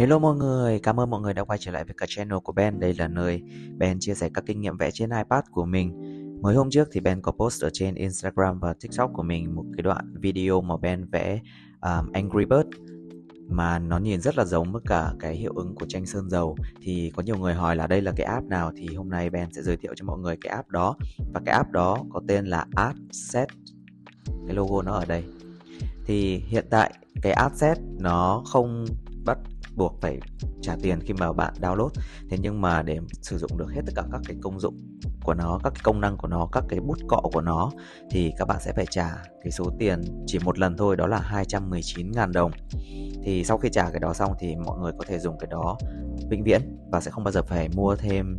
Hello mọi người, cảm ơn mọi người đã quay trở lại với cả channel của Ben. Đây là nơi Ben chia sẻ các kinh nghiệm vẽ trên iPad của mình. Mới hôm trước thì Ben có post ở trên Instagram và TikTok của mình một cái đoạn video mà Ben vẽ Angry Bird mà nó nhìn rất là giống với cả cái hiệu ứng của tranh sơn dầu. Thì có nhiều người hỏi là đây là cái app nào, thì hôm nay Ben sẽ giới thiệu cho mọi người cái app đó. Và cái app đó có tên là Artset. Cái logo nó ở đây. Thì hiện tại cái Artset nó không bắt buộc phải trả tiền khi mà bạn download. Thế nhưng mà để sử dụng được hết tất cả các cái công dụng của nó, các cái công năng của nó, các cái bút cọ của nó, thì các bạn sẽ phải trả cái số tiền chỉ một lần thôi, đó là 219.000 đồng. Thì sau khi trả cái đó xong thì mọi người có thể dùng cái đó vĩnh viễn và sẽ không bao giờ phải mua thêm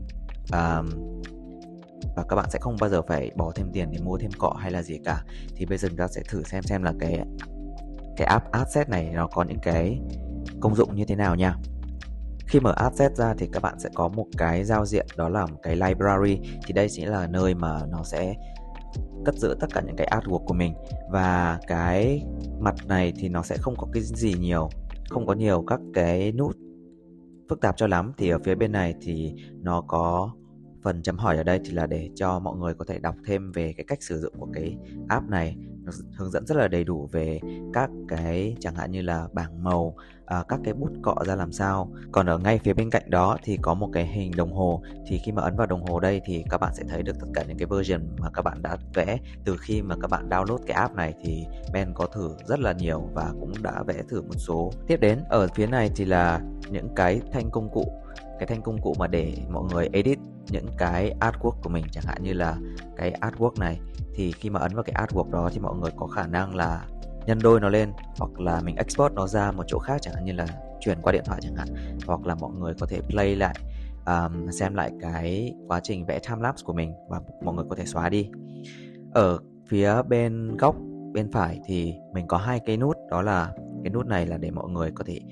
và các bạn sẽ không bao giờ phải bỏ thêm tiền để mua thêm cọ hay là gì cả. Thì bây giờ chúng ta sẽ thử xem là cái app Artset này nó có những cái công dụng như thế nào nha. Khi mở Artset ra thì các bạn sẽ có một cái giao diện, đó là một cái library. Thì đây chính là nơi mà nó sẽ cất giữ tất cả những cái artwork của mình. Và cái mặt này thì nó sẽ không có cái gì nhiều, không có nhiều các cái nút phức tạp cho lắm. Thì ở phía bên này thì nó có phần chấm hỏi ở đây, thì là để cho mọi người có thể đọc thêm về cái cách sử dụng của cái app này. Nó hướng dẫn rất là đầy đủ về các cái chẳng hạn như là bảng màu, các cái bút cọ ra làm sao. Còn ở ngay phía bên cạnh đó thì có một cái hình đồng hồ. Thì khi mà ấn vào đồng hồ đây thì các bạn sẽ thấy được tất cả những cái version mà các bạn đã vẽ từ khi mà các bạn download cái app này. Thì Ben có thử rất là nhiều và cũng đã vẽ thử một số. Tiếp đến ở phía này thì là những cái thanh công cụ mà để mọi người edit những cái artwork của mình. Chẳng hạn như là cái artwork này, thì khi mà ấn vào cái artwork đó thì mọi người có khả năng là nhân đôi nó lên, hoặc là mình export nó ra một chỗ khác, chẳng hạn như là chuyển qua điện thoại chẳng hạn, hoặc là mọi người có thể play lại, xem lại cái quá trình vẽ timelapse của mình và mọi người có thể xóa đi. Ở phía bên góc bên phải thì mình có hai cái nút, đó là cái nút này là để mọi người có thể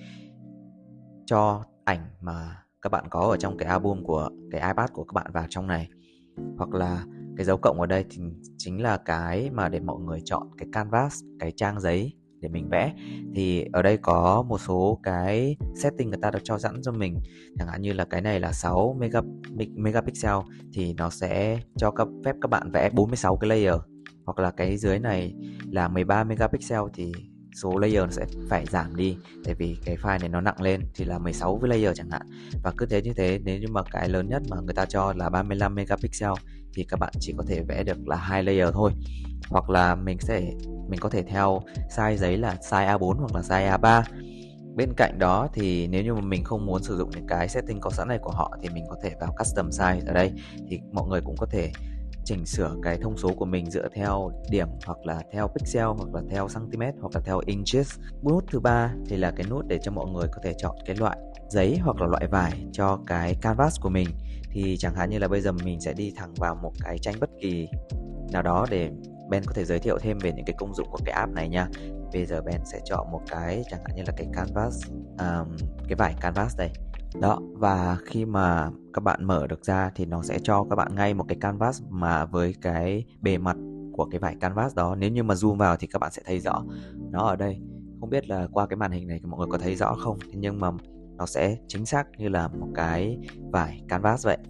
cho ảnh mà các bạn có ở trong cái album của cái iPad của các bạn vào trong này, hoặc là cái dấu cộng ở đây thì chính là cái mà để mọi người chọn cái canvas, cái trang giấy để mình vẽ. Thì ở đây có một số cái setting người ta đã cho sẵn cho mình, chẳng hạn như là cái này là 6 megapixel thì nó sẽ cho phép các bạn vẽ 46 cái layer, hoặc là cái dưới này là 13 megapixel thì số layer nó sẽ phải giảm đi, tại vì cái file này nó nặng lên, thì là 16 cái layer chẳng hạn. Và cứ thế như thế, nếu như mà cái lớn nhất mà người ta cho là 35 megapixel thì các bạn chỉ có thể vẽ được là 2 layer thôi. Hoặc là mình có thể theo size giấy là size A4 hoặc là size A3. Bên cạnh đó thì nếu như mà mình không muốn sử dụng những cái setting có sẵn này của họ thì mình có thể vào custom size. Ở đây thì mọi người cũng có thể chỉnh sửa cái thông số của mình dựa theo điểm, hoặc là theo pixel, hoặc là theo cm, hoặc là theo inches. Nút thứ ba thì là cái nút để cho mọi người có thể chọn cái loại giấy hoặc là loại vải cho cái canvas của mình. Thì chẳng hạn như là bây giờ mình sẽ đi thẳng vào một cái tranh bất kỳ nào đó để Ben có thể giới thiệu thêm về những cái công dụng của cái app này nha. Bây giờ Ben sẽ chọn một cái chẳng hạn như là cái canvas, cái vải canvas đây đó. Và khi mà các bạn mở được ra thì nó sẽ cho các bạn ngay một cái canvas mà với cái bề mặt của cái vải canvas đó. Nếu như mà zoom vào thì các bạn sẽ thấy rõ nó ở đây. Không biết là qua cái màn hình này mọi người có thấy rõ không, nhưng mà nó sẽ chính xác như là một cái vải canvas vậy.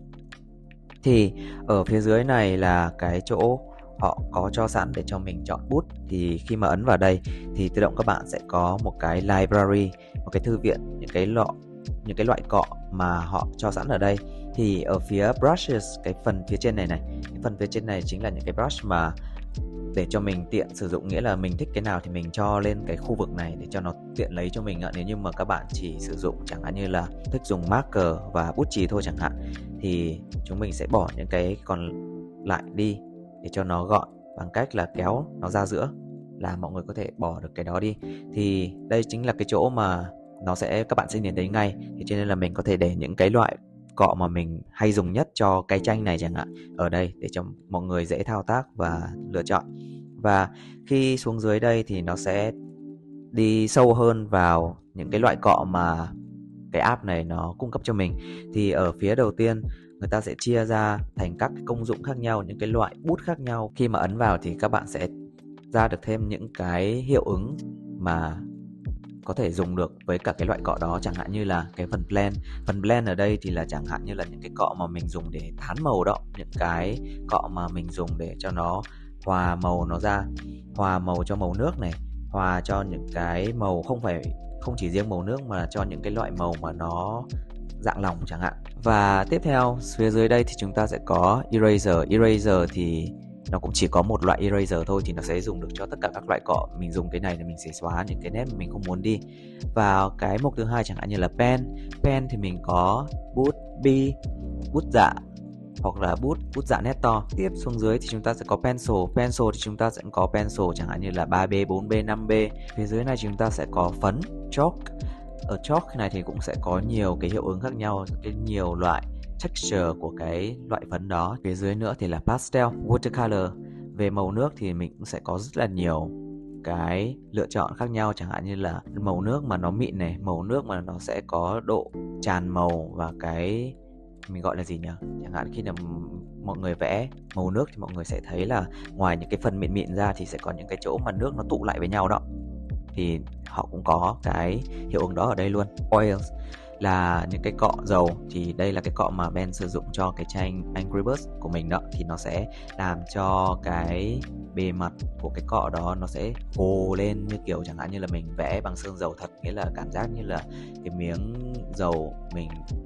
Thì ở phía dưới này là cái chỗ họ có cho sẵn để cho mình chọn bút. Thì khi mà ấn vào đây thì tự động các bạn sẽ có một cái library, một cái thư viện, những cái loại cọ mà họ cho sẵn ở đây. Thì ở phía brushes, cái phần phía trên này cái phần phía trên này chính là những cái brush mà để cho mình tiện sử dụng, nghĩa là mình thích cái nào thì mình cho lên cái khu vực này để cho nó tiện lấy cho mình ạ. Nếu như mà các bạn chỉ sử dụng chẳng hạn như là thích dùng marker và bút chì thôi chẳng hạn, thì chúng mình sẽ bỏ những cái còn lại đi để cho nó gọn bằng cách là kéo nó ra giữa, là mọi người có thể bỏ được cái đó đi. Thì đây chính là cái chỗ mà các bạn sẽ nhìn thấy ngay. Thì cho nên là mình có thể để những cái loại cọ mà mình hay dùng nhất cho cái tranh này chẳng hạn ở đây để cho mọi người dễ thao tác và lựa chọn. Và khi xuống dưới đây thì nó sẽ đi sâu hơn vào những cái loại cọ mà cái app này nó cung cấp cho mình. Thì ở phía đầu tiên người ta sẽ chia ra thành các cái công dụng khác nhau, những cái loại bút khác nhau. Khi mà ấn vào thì các bạn sẽ ra được thêm những cái hiệu ứng mà có thể dùng được với cả cái loại cọ đó, chẳng hạn như là cái phần blend ở đây thì là chẳng hạn như là những cái cọ mà mình dùng để thán màu đó, những cái cọ mà mình dùng để cho nó hòa màu nó ra, hòa màu cho màu nước này, hòa cho những cái màu không chỉ riêng màu nước mà cho những cái loại màu mà nó dạng lỏng chẳng hạn. Và tiếp theo phía dưới đây thì chúng ta sẽ có eraser thì nó cũng chỉ có một loại eraser thôi, thì nó sẽ dùng được cho tất cả các loại cọ. Mình dùng cái này để mình sẽ xóa những cái nét mà mình không muốn đi. Và cái mục thứ hai chẳng hạn như là pen thì mình có bút bi, bút dạ hoặc là bút dạ nét to. Tiếp xuống dưới thì chúng ta sẽ có pencil thì chúng ta sẽ có pencil chẳng hạn như là 3B, 4B, 5B. Phía dưới này chúng ta sẽ có phấn chalk. Ở chalk này thì cũng sẽ có nhiều cái hiệu ứng khác nhau, nhiều loại texture của cái loại phấn đó. Phía dưới nữa thì là pastel, watercolor. Về màu nước thì mình cũng sẽ có rất là nhiều cái lựa chọn khác nhau, chẳng hạn như là màu nước mà nó mịn này, màu nước mà nó sẽ có độ tràn màu, và cái mình gọi là gì nhỉ? Chẳng hạn khi là mọi người vẽ màu nước thì mọi người sẽ thấy là ngoài những cái phần mịn ra thì sẽ có những cái chỗ mà nước nó tụ lại với nhau đó, thì họ cũng có cái hiệu ứng đó ở đây luôn. Oils là những cái cọ dầu, thì đây là cái cọ mà Ben sử dụng cho cái tranh Angry Birds của mình đó, thì nó sẽ làm cho cái bề mặt của cái cọ đó nó sẽ phồ lên, như kiểu chẳng hạn như là mình vẽ bằng sơn dầu thật, nghĩa là cảm giác như là cái miếng dầu mình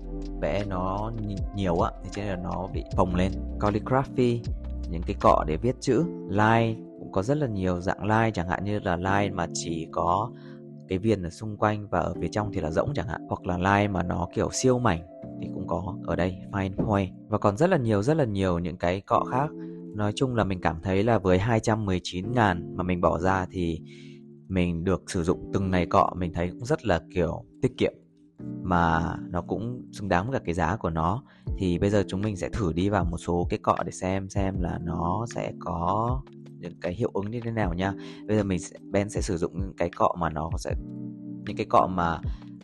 vẽ nó nhiều á, thì cho nên là nó bị phồng lên. Calligraphy, những cái cọ để viết chữ. Line cũng có rất là nhiều dạng line, chẳng hạn như là line mà chỉ có cái viền ở xung quanh và ở phía trong thì là rỗng chẳng hạn, hoặc là line mà nó kiểu siêu mảnh thì cũng có ở đây, fine point. Và còn rất là nhiều những cái cọ khác. Nói chung là mình cảm thấy là với 219.000 mà mình bỏ ra thì mình được sử dụng từng này cọ, mình thấy cũng rất là kiểu tiết kiệm, mà nó cũng xứng đáng với cả cái giá của nó. Thì bây giờ chúng mình sẽ thử đi vào một số cái cọ để xem là nó sẽ có những cái hiệu ứng như thế nào nha. Bây giờ Ben sẽ sử dụng những cái cọ mà nó sẽ, những cái cọ mà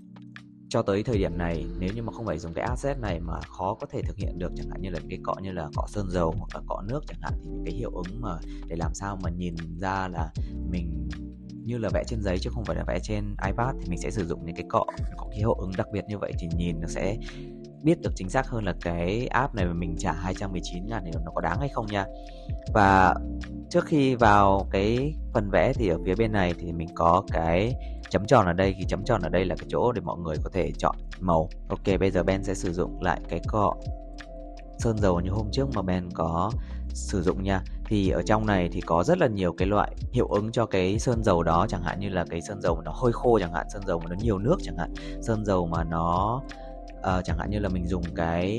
cho tới thời điểm này nếu như mà không phải dùng cái asset này mà khó có thể thực hiện được, chẳng hạn như là cái cọ như là cọ sơn dầu hoặc là cọ nước chẳng hạn, thì những cái hiệu ứng mà để làm sao mà nhìn ra là mình như là vẽ trên giấy chứ không phải là vẽ trên iPad, thì mình sẽ sử dụng những cái cọ có cái hiệu ứng đặc biệt như vậy, thì nhìn nó sẽ biết được chính xác hơn là cái app này mà mình trả 219.000 thì nó có đáng hay không nha. Và trước khi vào cái phần vẽ thì ở phía bên này thì mình có cái chấm tròn ở đây. Thì chấm tròn ở đây là cái chỗ để mọi người có thể chọn màu. Ok, bây giờ Ben sẽ sử dụng lại cái cọ sơn dầu như hôm trước mà Ben có sử dụng nha. Thì ở trong này thì có rất là nhiều cái loại hiệu ứng cho cái sơn dầu đó, chẳng hạn như là cái sơn dầu mà nó hơi khô chẳng hạn, sơn dầu mà nó nhiều nước chẳng hạn, sơn dầu mà nó chẳng hạn như là mình dùng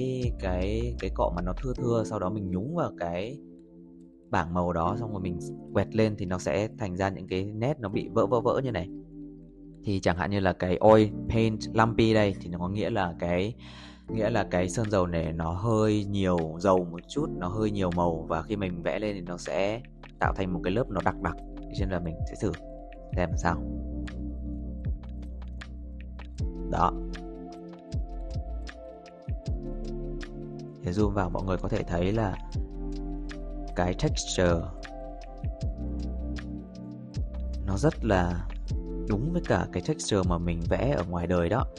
cái cọ mà nó thưa, sau đó mình nhúng vào cái bảng màu đó, xong rồi mình quẹt lên thì nó sẽ thành ra những cái nét nó bị vỡ như này. Thì chẳng hạn như là cái oil paint lumpy đây thì nó có nghĩa là cái sơn dầu này nó hơi nhiều dầu một chút, nó hơi nhiều màu, và khi mình vẽ lên thì nó sẽ tạo thành một cái lớp nó đặc, cho nên là mình sẽ thử xem làm sao. Đó, để zoom vào mọi người có thể thấy là cái texture nó rất là đúng với cả cái texture mà mình vẽ ở ngoài đời đó,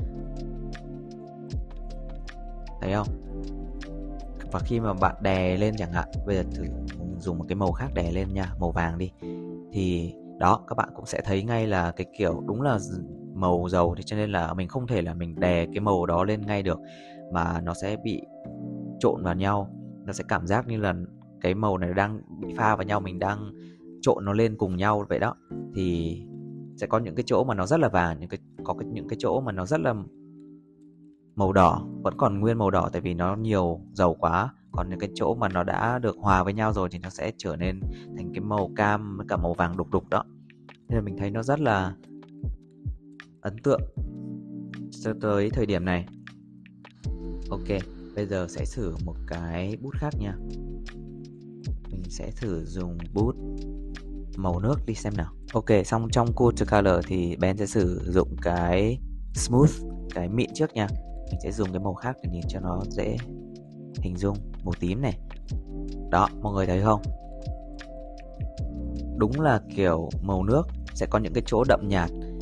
thấy không? Và khi mà bạn đè lên chẳng hạn, bây giờ thử dùng một cái màu khác đè lên nha, màu vàng đi, thì đó các bạn cũng sẽ thấy ngay là cái kiểu đúng là màu dầu, thì cho nên là mình không thể là mình đè cái màu đó lên ngay được, mà nó sẽ bị trộn vào nhau, nó sẽ cảm giác như là cái màu này đang bị pha vào nhau, mình đang trộn nó lên cùng nhau vậy đó. Thì sẽ có những cái chỗ mà nó rất là vàng, những cái chỗ mà nó rất là màu đỏ, vẫn còn nguyên màu đỏ tại vì nó nhiều dầu quá. Còn những cái chỗ mà nó đã được hòa với nhau rồi thì nó sẽ trở nên thành cái màu cam với cả màu vàng đục đó. Nên là mình thấy nó rất là ấn tượng cho tới thời điểm này. Ok, bây giờ sẽ thử một cái bút khác nha. Mình sẽ thử dùng bút màu nước đi xem nào. Ok, xong trong watercolor thì Ben sẽ sử dụng cái smooth, cái mịn trước nha. Mình sẽ dùng cái màu khác để nhìn cho nó dễ hình dung. Màu tím này. Đó, mọi người thấy không? Đúng là kiểu màu nước sẽ có những cái chỗ đậm nhạt,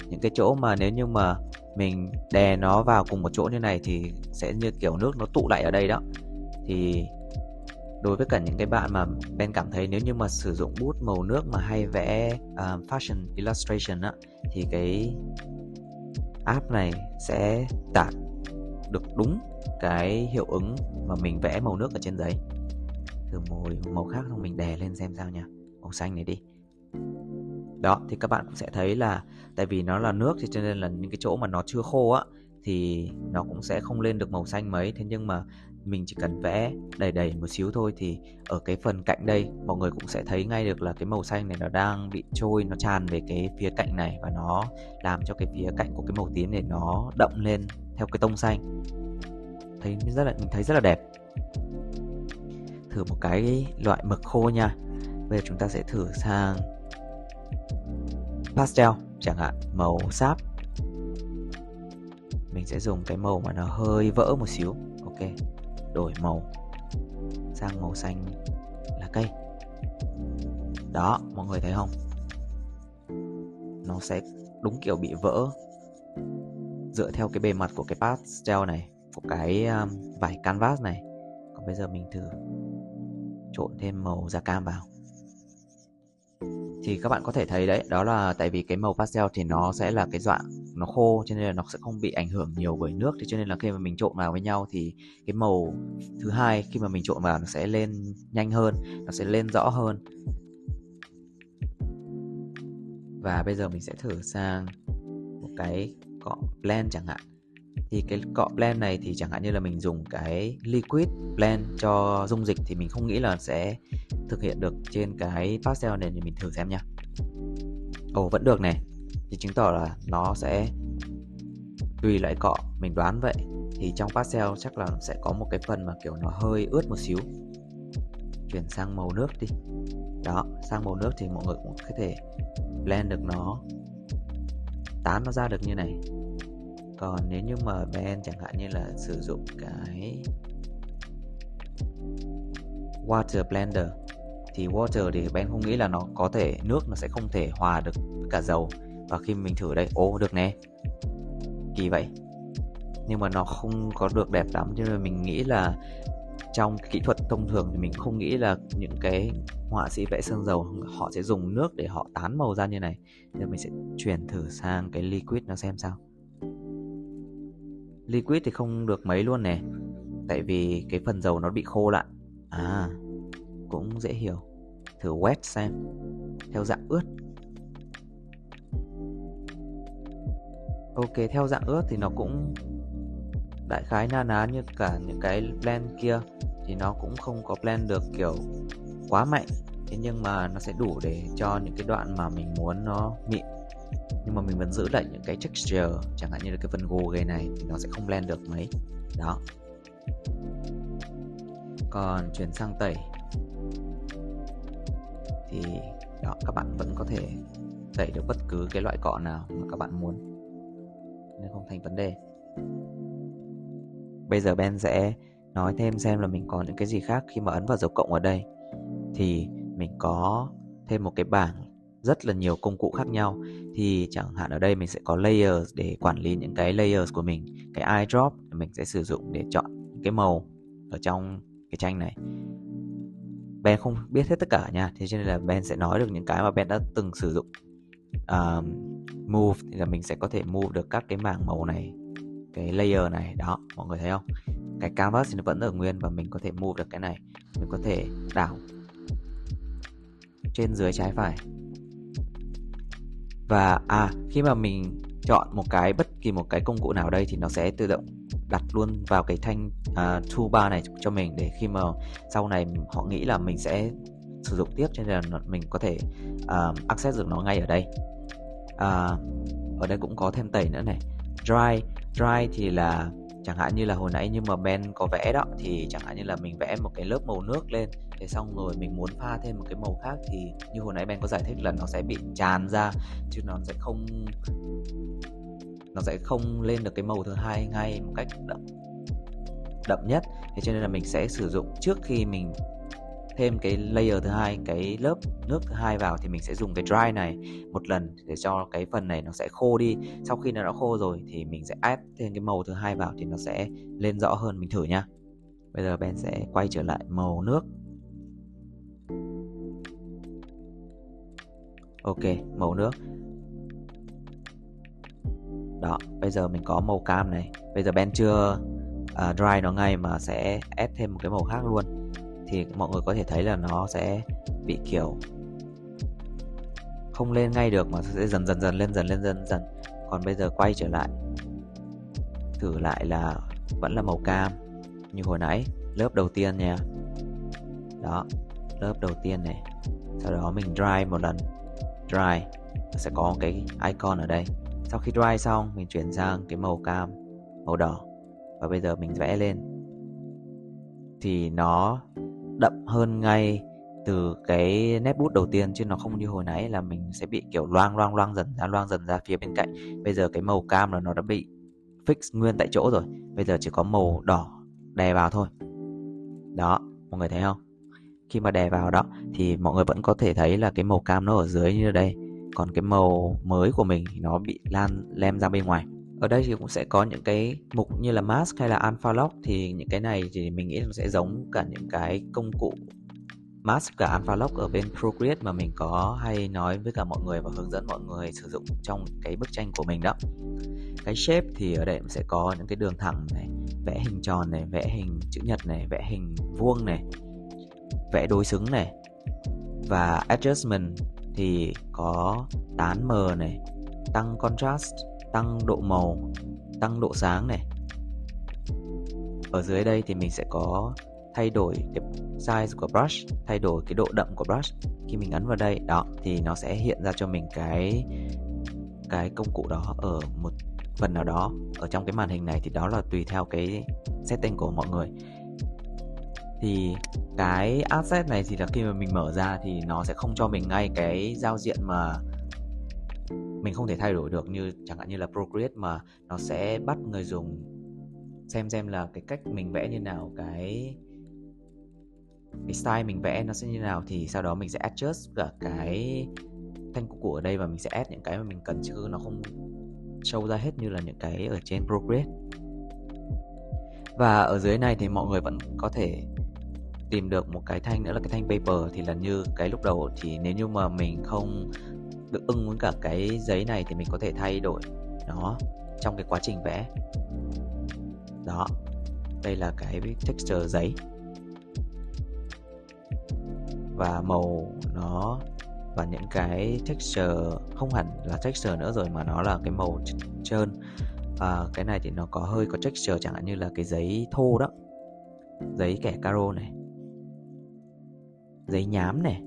những cái chỗ mà nếu như mà mình đè nó vào cùng một chỗ như này thì sẽ như kiểu nước nó tụ lại ở đây đó. Thì đối với cả những cái bạn mà Ben cảm thấy nếu như mà sử dụng bút màu nước mà hay vẽ fashion illustration á, thì cái app này sẽ đạt được đúng cái hiệu ứng mà mình vẽ màu nước ở trên giấy. Thử màu khác xong mình đè lên xem sao nha. Màu xanh này đi. Đó, thì các bạn cũng sẽ thấy là tại vì nó là nước thì cho nên là những cái chỗ mà nó chưa khô á thì nó cũng sẽ không lên được màu xanh mấy. Thế nhưng mà mình chỉ cần vẽ đầy một xíu thôi thì ở cái phần cạnh đây mọi người cũng sẽ thấy ngay được là cái màu xanh này nó đang bị trôi, nó tràn về cái phía cạnh này và nó làm cho cái phía cạnh của cái màu tím này nó đậm lên theo cái tông xanh. Mình thấy rất là đẹp. Thử một cái loại mực khô nha. Bây giờ chúng ta sẽ thử sang pastel chẳng hạn, màu sáp. Mình sẽ dùng cái màu mà nó hơi vỡ một xíu. Ok, đổi màu sang màu xanh lá cây. Đó, mọi người thấy không? Nó sẽ đúng kiểu bị vỡ dựa theo cái bề mặt của cái pastel này, của cái vải canvas này. Còn bây giờ mình thử trộn thêm màu da cam vào. Thì các bạn có thể thấy đấy, đó là tại vì cái màu pastel thì nó sẽ là cái dạng nó khô, cho nên là nó sẽ không bị ảnh hưởng nhiều bởi nước. Thì cho nên là khi mà mình trộn vào với nhau thì cái màu thứ hai khi mà mình trộn vào nó sẽ lên nhanh hơn, nó sẽ lên rõ hơn. Và bây giờ mình sẽ thử sang một cái cọ blend chẳng hạn. Thì cái cọ blend này thì chẳng hạn như là mình dùng cái liquid blend cho dung dịch thì mình không nghĩ là sẽ thực hiện được trên cái pastel này, thì mình thử xem nha. Vẫn được này. Thì chứng tỏ là nó sẽ tùy loại cọ, mình đoán vậy. Thì trong pastel chắc là sẽ có một cái phần mà kiểu nó hơi ướt một xíu. Chuyển sang màu nước đi. Đó, sang màu nước thì mọi người cũng có thể blend được nó, tán nó ra được như này. Còn nếu như mà Ben chẳng hạn như là sử dụng cái water blender thì water thì Ben không nghĩ là nó có thể, nước nó sẽ không thể hòa được cả dầu. Và khi mình thử đây, được nè, kỳ vậy. Nhưng mà nó không có được đẹp lắm, cho nên mình nghĩ là trong kỹ thuật thông thường thì mình không nghĩ là những cái họa sĩ vẽ sơn dầu họ sẽ dùng nước để họ tán màu ra như này. Nên mình sẽ chuyển thử sang cái liquid nó xem sao. Liquid thì không được mấy luôn nè, tại vì cái phần dầu nó bị khô lại. Cũng dễ hiểu. Thử wet xem, theo dạng ướt. Ok, theo dạng ướt thì nó cũng đại khái na ná như cả những cái blend kia. Thì nó cũng không có blend được kiểu quá mạnh. Thế nhưng mà nó sẽ đủ để cho những cái đoạn mà mình muốn nó mịn, nhưng mà mình vẫn giữ lại những cái texture, chẳng hạn như là cái phần gồ ghề này thì nó sẽ không blend được mấy. Đó. Còn chuyển sang tẩy thì đó, các bạn vẫn có thể tẩy được bất cứ cái loại cọ nào mà các bạn muốn, nên không thành vấn đề. Bây giờ Ben sẽ nói thêm xem là mình có những cái gì khác. Khi mà ấn vào dấu cộng ở đây thì mình có thêm một cái bảng rất là nhiều công cụ khác nhau. Thì chẳng hạn ở đây mình sẽ có layers để quản lý những cái layers của mình. Cái eyedrop mình sẽ sử dụng để chọn cái màu ở trong cái tranh này. Ben không biết hết tất cả nha, thế cho nên là Ben sẽ nói được những cái mà Ben đã từng sử dụng. Move thì là mình sẽ có thể move được các cái mảng màu này, cái layer này. Đó, mọi người thấy không? Cái canvas thì nó vẫn ở nguyên và mình có thể move được cái này. Mình có thể đảo trên dưới trái phải. Và khi mà mình chọn bất kỳ một cái công cụ nào đây thì nó sẽ tự động đặt luôn vào cái thanh toolbar này cho mình, để khi mà sau này họ nghĩ là mình sẽ sử dụng tiếp, cho nên là mình có thể access được nó ngay ở đây. Ở đây cũng có thêm tẩy nữa này. Dry thì là chẳng hạn như là hồi nãy nhưng mà Ben có vẽ đó, thì chẳng hạn như là mình vẽ một cái lớp màu nước lên, thế xong rồi mình muốn pha thêm một cái màu khác thì như hồi nãy Ben có giải thích là nó sẽ bị tràn ra, chứ nó sẽ không lên được cái màu thứ hai ngay một cách đậm nhất. Thế cho nên là mình sẽ sử dụng, trước khi mình thêm cái layer thứ hai, cái lớp nước thứ hai vào thì mình sẽ dùng cái dry này một lần để cho cái phần này nó sẽ khô đi. Sau khi nó đã khô rồi thì mình sẽ add thêm cái màu thứ hai vào thì nó sẽ lên rõ hơn. Mình thử nha. Bây giờ Ben sẽ quay trở lại màu nước. Ok, màu nước. Đó, bây giờ mình có màu cam này. Bây giờ Ben chưa dry nó ngay mà sẽ add thêm một cái màu khác luôn. Thì mọi người có thể thấy là nó sẽ bị kiểu không lên ngay được mà sẽ dần dần lên dần. Còn bây giờ quay trở lại, thử lại là vẫn là màu cam như hồi nãy. Lớp đầu tiên nha. Đó, lớp đầu tiên này. Sau đó mình dry một lần. Dry, sẽ có cái icon ở đây. Sau khi dry xong, mình chuyển sang cái màu cam, màu đỏ. Và bây giờ mình vẽ lên thì nó đậm hơn ngay từ cái nét bút đầu tiên, chứ nó không như hồi nãy là mình sẽ bị kiểu loang dần ra phía bên cạnh. Bây giờ cái màu cam là nó đã bị fix nguyên tại chỗ rồi. Bây giờ chỉ có màu đỏ đè vào thôi. Đó, mọi người thấy không? Khi mà đè vào đó thì mọi người vẫn có thể thấy là cái màu cam nó ở dưới như đây. Còn cái màu mới của mình thì nó bị lem ra bên ngoài. Ở đây thì cũng sẽ có những cái mục như là mask hay là alpha lock. Thì những cái này thì mình nghĩ nó sẽ giống cả những cái công cụ mask cả alpha lock ở bên Procreate mà mình có hay nói với cả mọi người và hướng dẫn mọi người sử dụng trong cái bức tranh của mình đó. Cái shape thì ở đây sẽ có những cái đường thẳng này, vẽ hình tròn này, vẽ hình chữ nhật này, vẽ hình vuông này, vẽ đối xứng này. Và adjustment thì có tán mờ này, tăng contrast, tăng độ màu, tăng độ sáng này. Ở dưới đây thì mình sẽ có thay đổi cái size của brush, thay đổi cái độ đậm của brush. Khi mình ấn vào đây, đó thì nó sẽ hiện ra cho mình cái công cụ đó ở một phần nào đó ở trong cái màn hình này. Thì đó là tùy theo cái setting của mọi người. Thì cái asset này thì là khi mà mình mở ra thì nó sẽ không cho mình ngay cái giao diện mà mình không thể thay đổi được, như chẳng hạn như là Procreate mà nó sẽ bắt người dùng xem là cái cách mình vẽ như nào, cái style mình vẽ nó sẽ như nào. Thì sau đó mình sẽ adjust cả cái thanh công cụ ở đây và mình sẽ add những cái mà mình cần, chứ nó không show ra hết như là những cái ở trên Procreate. Và ở dưới này thì mọi người vẫn có thể tìm được một cái thanh nữa là cái thanh paper. Thì là như cái lúc đầu thì nếu như mà mình không được ưng với cả cái giấy này thì mình có thể thay đổi nó trong cái quá trình vẽ. Đó, đây là cái texture giấy và màu nó, và những cái texture không hẳn là texture nữa rồi mà nó là cái màu trơn. Cái này thì nó hơi có texture, chẳng hạn như là cái giấy thô đó, giấy kẻ caro này, giấy nhám này,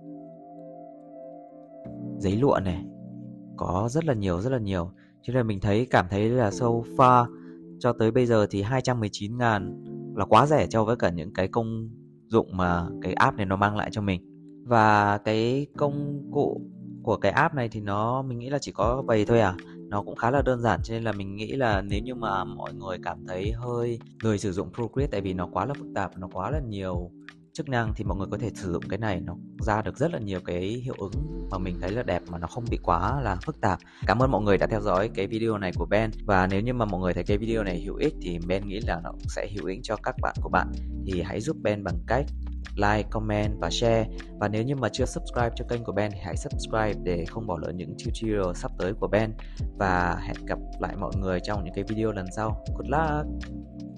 giấy lụa này, có rất là nhiều. Cho nên mình cảm thấy là so far cho tới bây giờ thì 219.000 là quá rẻ cho với cả những cái công dụng mà cái app này nó mang lại cho mình. Và cái công cụ của cái app này thì mình nghĩ là chỉ có vậy thôi à. Nó cũng khá là đơn giản, cho nên là mình nghĩ là nếu như mà mọi người cảm thấy hơi lười sử dụng Procreate tại vì nó quá là phức tạp, nó quá là nhiều chức năng, thì mọi người có thể sử dụng cái này. Nó ra được rất là nhiều cái hiệu ứng mà mình thấy là đẹp mà nó không bị quá là phức tạp. Cảm ơn mọi người đã theo dõi cái video này của Ben. Và nếu như mà mọi người thấy cái video này hữu ích thì Ben nghĩ là nó cũng sẽ hữu ích cho các bạn của bạn. Thì hãy giúp Ben bằng cách like, comment và share. Và nếu như mà chưa subscribe cho kênh của Ben thì hãy subscribe để không bỏ lỡ những tutorial sắp tới của Ben. Và hẹn gặp lại mọi người trong những cái video lần sau. Good luck!